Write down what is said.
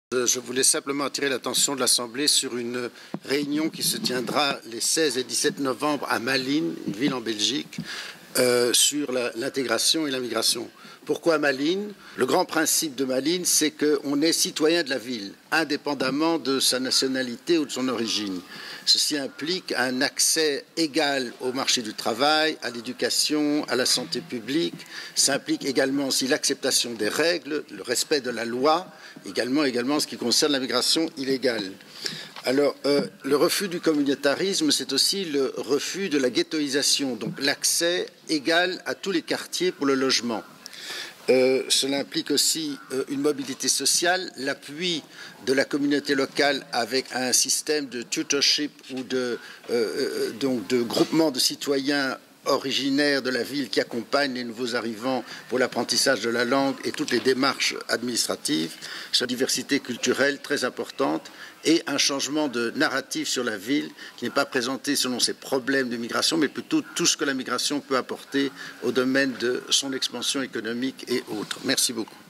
Je voulais simplement attirer l'attention de l'Assemblée sur une réunion qui se tiendra les 16 et 17 novembre à Malines, une ville en Belgique, sur l'intégration et la migration. Pourquoi Malines? Le grand principe de Malines, c'est qu'on est citoyen de la ville, indépendamment de sa nationalité ou de son origine. Ceci implique un accès égal au marché du travail, à l'éducation, à la santé publique. Ça implique également aussi l'acceptation des règles, le respect de la loi, également en ce qui concerne la migration illégale. Alors, le refus du communautarisme, c'est aussi le refus de la ghettoisation, donc l'accès égal à tous les quartiers pour le logement. Cela implique aussi une mobilité sociale, l'appui de la communauté locale avec un système de tutorship ou de groupement de citoyens originaires de la ville qui accompagnent les nouveaux arrivants pour l'apprentissage de la langue et toutes les démarches administratives, sur la diversité culturelle très importante et un changement de narratif sur la ville qui n'est pas présenté selon ses problèmes de migration, mais plutôt tout ce que la migration peut apporter au domaine de son expansion économique et autres. Merci beaucoup.